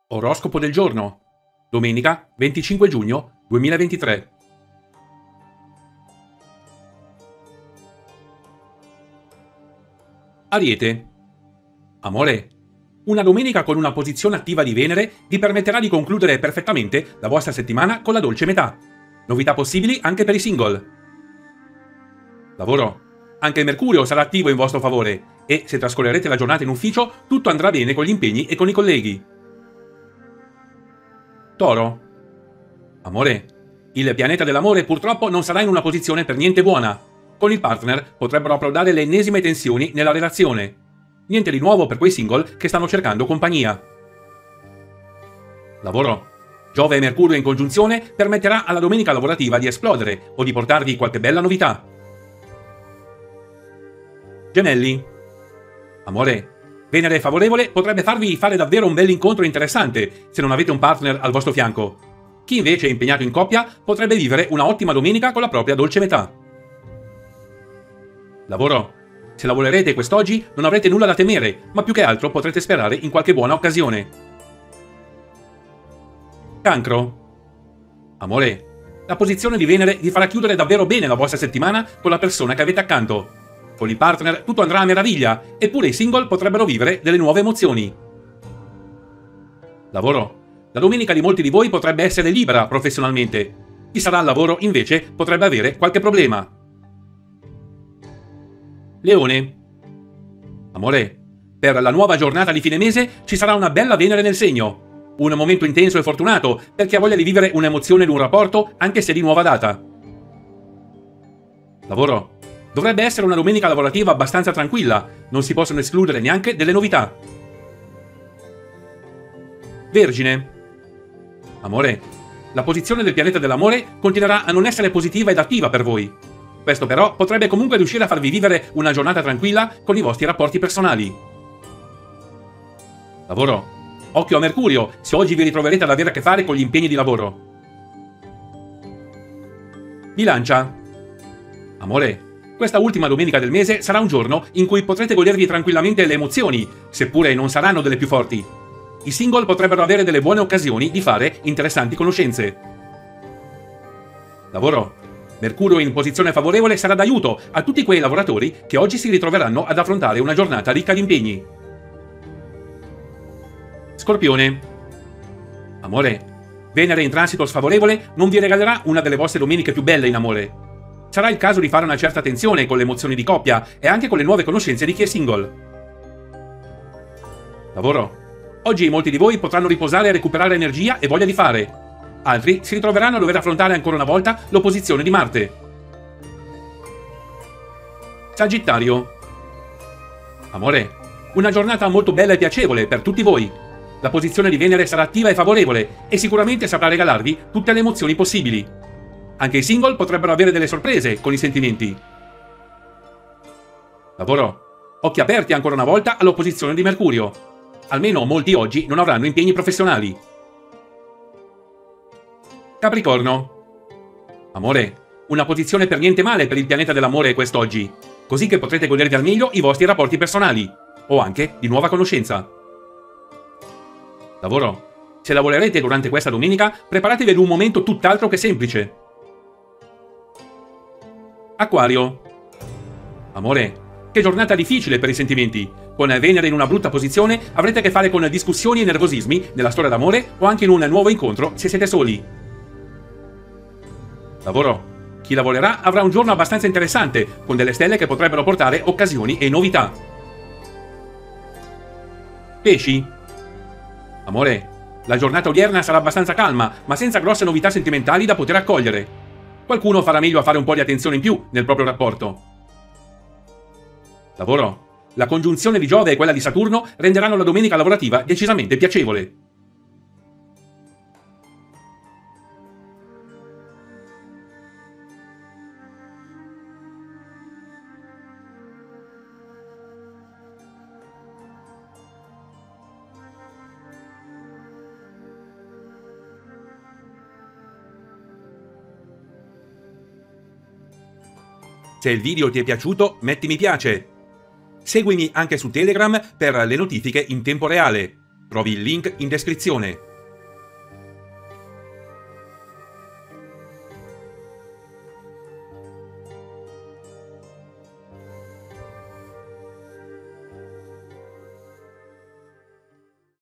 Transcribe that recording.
Oroscopo del giorno. Domenica 25 giugno 2023. Ariete. Amore. Una domenica con una posizione attiva di Venere vi permetterà di concludere perfettamente la vostra settimana con la dolce metà. Novità possibili anche per i single. Lavoro. Anche Mercurio sarà attivo in vostro favore e, se trascorrerete la giornata in ufficio, tutto andrà bene con gli impegni e con i colleghi. Toro. Amore. Il pianeta dell'amore purtroppo non sarà in una posizione per niente buona. Con il partner potrebbero approdare le ennesime tensioni nella relazione. Niente di nuovo per quei single che stanno cercando compagnia. Lavoro. Giove e Mercurio in congiunzione permetterà alla domenica lavorativa di esplodere o di portarvi qualche bella novità. Gemelli. Amore. Venere favorevole potrebbe farvi fare davvero un bel incontro interessante se non avete un partner al vostro fianco. Chi invece è impegnato in coppia potrebbe vivere una ottima domenica con la propria dolce metà. Lavoro. Se lavorerete quest'oggi non avrete nulla da temere, ma più che altro potrete sperare in qualche buona occasione. Cancro. Amore. La posizione di Venere vi farà chiudere davvero bene la vostra settimana con la persona che avete accanto. Con il partner tutto andrà a meraviglia, eppure i single potrebbero vivere delle nuove emozioni. Lavoro. La domenica di molti di voi potrebbe essere libera professionalmente. Chi sarà al lavoro, invece, potrebbe avere qualche problema. Leone. Amore. Per la nuova giornata di fine mese ci sarà una bella Venere nel segno. Un momento intenso e fortunato per chi ha voglia di vivere un'emozione in un rapporto, anche se di nuova data. Lavoro. Dovrebbe essere una domenica lavorativa abbastanza tranquilla, non si possono escludere neanche delle novità. Vergine. Amore. La posizione del pianeta dell'amore continuerà a non essere positiva ed attiva per voi. Questo però potrebbe comunque riuscire a farvi vivere una giornata tranquilla con i vostri rapporti personali. Lavoro. Occhio a Mercurio, se oggi vi ritroverete ad avere a che fare con gli impegni di lavoro. Bilancia. Amore. Questa ultima domenica del mese sarà un giorno in cui potrete godervi tranquillamente le emozioni, seppure non saranno delle più forti. I single potrebbero avere delle buone occasioni di fare interessanti conoscenze. Lavoro. Mercurio in posizione favorevole sarà d'aiuto a tutti quei lavoratori che oggi si ritroveranno ad affrontare una giornata ricca di impegni. Scorpione. Amore. Venere in transito sfavorevole non vi regalerà una delle vostre domeniche più belle in amore. Sarà il caso di fare una certa attenzione con le emozioni di coppia e anche con le nuove conoscenze di chi è single. Lavoro. Oggi molti di voi potranno riposare e recuperare energia e voglia di fare. Altri si ritroveranno a dover affrontare ancora una volta l'opposizione di Marte. Sagittario. Amore. Una giornata molto bella e piacevole per tutti voi. La posizione di Venere sarà attiva e favorevole e sicuramente saprà regalarvi tutte le emozioni possibili. Anche i single potrebbero avere delle sorprese con i sentimenti. Lavoro. Occhi aperti ancora una volta all'opposizione di Mercurio. Almeno molti oggi non avranno impegni professionali. Capricorno. Amore. Una posizione per niente male per il pianeta dell'amore quest'oggi, così che potrete godervi al meglio i vostri rapporti personali, o anche di nuova conoscenza. Lavoro. Se lavorerete durante questa domenica, preparatevi ad un momento tutt'altro che semplice. Acquario. Amore. Che giornata difficile per i sentimenti. Con Venere in una brutta posizione avrete a che fare con discussioni e nervosismi nella storia d'amore o anche in un nuovo incontro se siete soli. Lavoro. Chi lavorerà avrà un giorno abbastanza interessante, con delle stelle che potrebbero portare occasioni e novità. Pesci. Amore. La giornata odierna sarà abbastanza calma, ma senza grosse novità sentimentali da poter accogliere. Qualcuno farà meglio a fare un po' di attenzione in più nel proprio rapporto. Lavoro. La congiunzione di Giove e quella di Saturno renderanno la domenica lavorativa decisamente piacevole. Se il video ti è piaciuto, metti mi piace. Seguimi anche su Telegram per le notifiche in tempo reale. Trovi il link in descrizione.